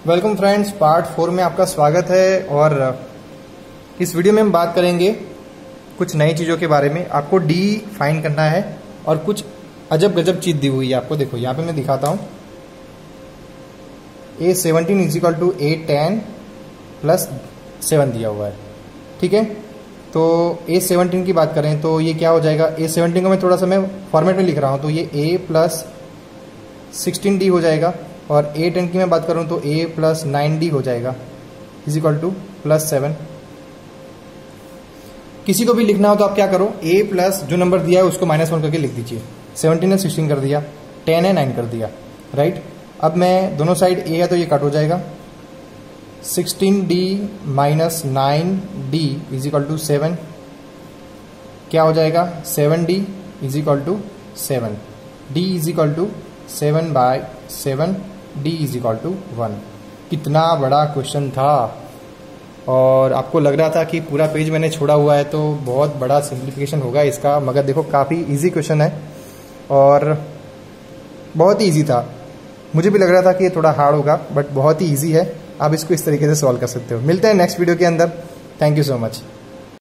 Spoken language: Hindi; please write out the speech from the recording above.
वेलकम फ्रेंड्स, पार्ट 4 में आपका स्वागत है। और इस वीडियो में हम बात करेंगे कुछ नई चीज़ों के बारे में। आपको डी फाइंड करना है और कुछ अजब गजब चीज़ दी हुई है आपको। देखो यहाँ पे मैं दिखाता हूँ। A17 is equal to A10 plus 7 दिया हुआ है, ठीक है। तो A17 की बात करें तो ये क्या हो जाएगा। A17 को मैं थोड़ा सा मैं फॉर्मेट में लिख रहा हूँ, तो ये A प्लस 16D हो जाएगा। और A10 की मैं बात करूं तो A प्लस 9D हो जाएगा इज इक्वल टू प्लस 7। किसी को भी लिखना हो तो आप क्या करो, A प्लस जो नंबर दिया है उसको -1 करके लिख दीजिए। 17 है 16 कर दिया, 10 है 9 कर दिया, राइट। अब मैं दोनों साइड A है तो ये कट हो जाएगा। 16D minus 9D is equal to 7 क्या हो जाएगा। 7D is equal to 7, D is equal to 7/7, D is equal to 1। कितना बड़ा क्वेश्चन था और आपको लग रहा था कि पूरा पेज मैंने छोड़ा हुआ है तो बहुत बड़ा सिंप्लीफिकेशन होगा इसका, मगर देखो काफ़ी इजी क्वेश्चन है और बहुत ही इजी था। मुझे भी लग रहा था कि ये थोड़ा हार्ड होगा, बट बहुत ही इजी है। आप इसको इस तरीके से सॉल्व कर सकते हो। मिलते हैं नेक्स्ट वीडियो के अंदर। Thank you so much.